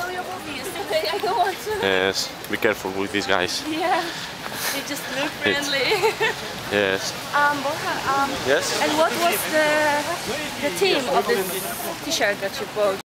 show your movie yesterday. I don't want to. Yes, be careful with these guys. Yeah, they just look friendly. Yes. Borja, Yes? and what was the theme of the t-shirt that you bought?